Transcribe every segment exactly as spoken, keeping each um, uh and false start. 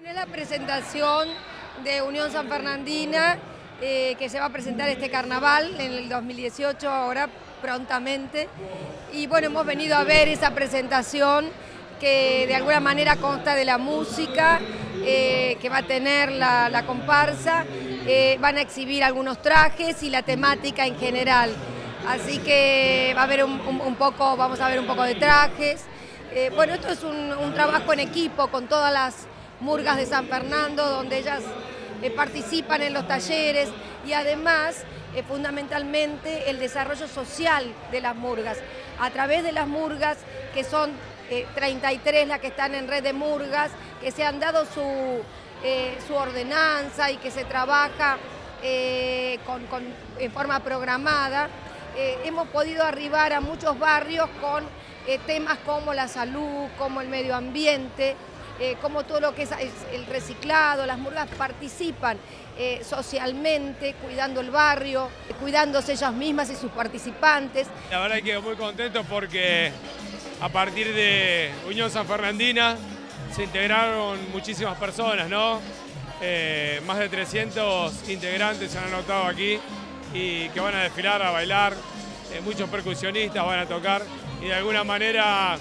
Es la presentación de Unión Sanfernandina eh, que se va a presentar este carnaval en el dos mil dieciocho, ahora prontamente. Y bueno, hemos venido a ver esa presentación que de alguna manera consta de la música eh, que va a tener la, la comparsa. Eh, van a exhibir algunos trajes y la temática en general. Así que va a haber un, un, un poco, vamos a ver un poco de trajes. Eh, bueno, esto es un, un trabajo en equipo con todas las murgas de San Fernando, donde ellas eh, participan en los talleres y además, eh, fundamentalmente, el desarrollo social de las murgas. A través de las murgas, que son eh, treinta y tres las que están en red de murgas, que se han dado su, eh, su ordenanza y que se trabaja eh, con, con, en forma programada, eh, hemos podido arribar a muchos barrios con eh, temas como la salud, como el medio ambiente, Eh, como todo lo que es, es el reciclado. Las murgas participan eh, socialmente, cuidando el barrio, cuidándose ellas mismas y sus participantes. La verdad que muy contento porque a partir de Unión Sanfernandina se integraron muchísimas personas, ¿no? Eh, más de trescientos integrantes se han anotado aquí y que van a desfilar, a bailar, eh, muchos percusionistas van a tocar y de alguna manera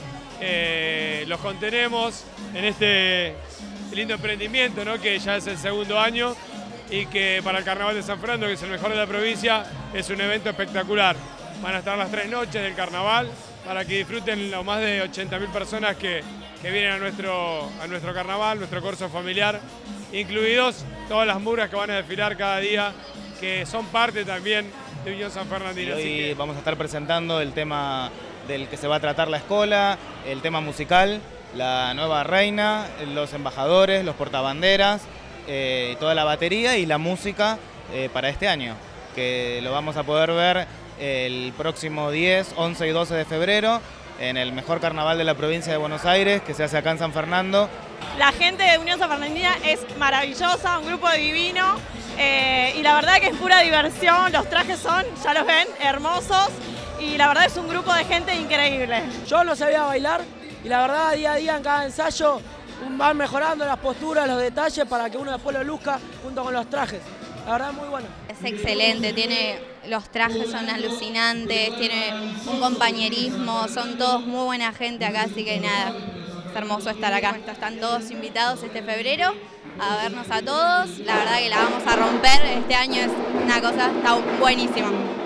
eh, los contenemos en este lindo emprendimiento, ¿no? Que ya es el segundo año y que para el Carnaval de San Fernando, que es el mejor de la provincia, es un evento espectacular. Van a estar las tres noches del carnaval para que disfruten los más de ochenta mil personas que, que vienen a nuestro, a nuestro carnaval, nuestro corso familiar, incluidos todas las murgas que van a desfilar cada día, que son parte también de Unión Sanfernandina. Hoy Así que vamos a estar presentando el tema del que se va a tratar la escuela, el tema musical, la nueva reina, los embajadores, los portabanderas, eh, toda la batería y la música eh, para este año, que lo vamos a poder ver el próximo diez, once y doce de febrero en el mejor carnaval de la provincia de Buenos Aires, que se hace acá en San Fernando. La gente de Unión Sanfernandina es maravillosa, un grupo divino eh, y la verdad que es pura diversión. Los trajes son, ya los ven, hermosos y la verdad es un grupo de gente increíble. Yo no sabía bailar y la verdad día a día en cada ensayo van mejorando las posturas, los detalles para que uno después lo luzca junto con los trajes. La verdad es muy bueno. Es excelente, tiene, los trajes son alucinantes, tiene un compañerismo, son todos muy buena gente acá, así que nada, es hermoso estar acá. Están todos invitados este febrero a vernos a todos, la verdad que la vamos a romper, este año es una cosa, está buenísima.